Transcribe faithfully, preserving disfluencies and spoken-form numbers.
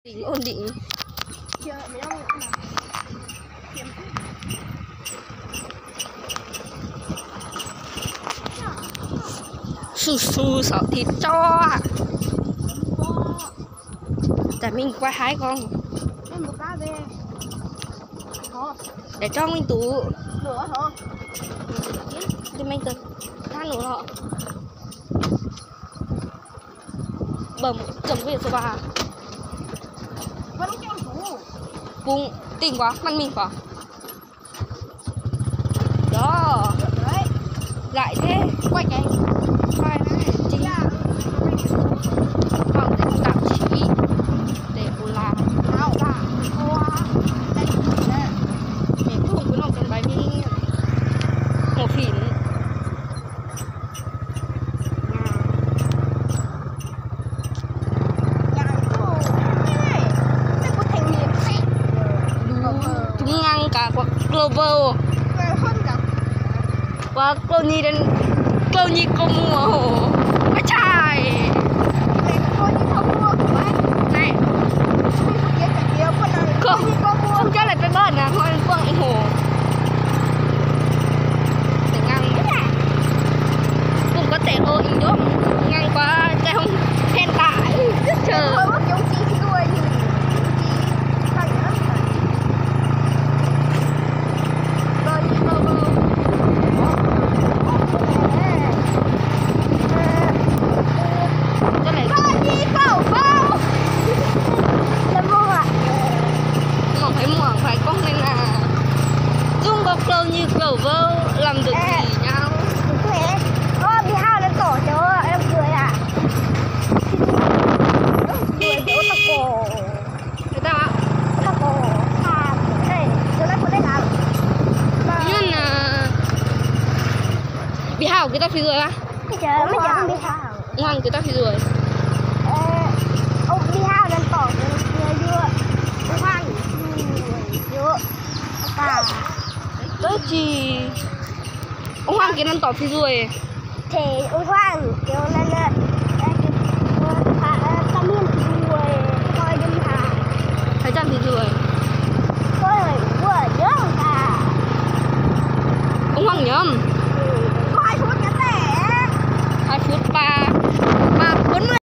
Định ổn định. Su su sợ thịt cho. Để mình qua hái con. Để cho mình tủ. Lửa hả? Đi mình từ than nữa họ. Bầm chấm về số ba. Vẫn trong tủ. Bụng tỉnh quá,มันmình quá. Đó. Đấy. Lại thế. Quay cái. Quay này. Chính là bằng tính tạp chí để bù làm. Nào là hoa. Đây nè. Mình cũng không có nồng trong bài mi. Một phỉn. Chúng ngang cả quả global. Và cloni đến cloni công mùa quá trời. Này không không cho lại phải bớt nè, thôi quăng anh hồ để ngang cũng có thể ô in đó ngang qua cái không khen tải chờ lâu như cầu vơ làm được à, gì nhau. Ô, bị hao đến tổ chứ em cười à. Cười chỗ là cổ. Người ta ạ. Là cổ. À, đây, chỗ này có đây làm. Nhưng là bị hao người ta phi rồi á. Bây giờ mới chẳng bị hao. Ngoan người ta phi rồi. Ông bị hao đến tổ chứ chưa chưa. Ông hoang chưa. À. Tới chi ông Hoàng kia đang tỏ phi ruồi thì ông Hoàng kiểu là là tam miên phi ruồi coi đâm hà thấy trăm phi ruồi coi rồi vừa nhớ cả ông Hoàng nhầm có hai phút ngắn lẻ hai phút ba ba bốn mươi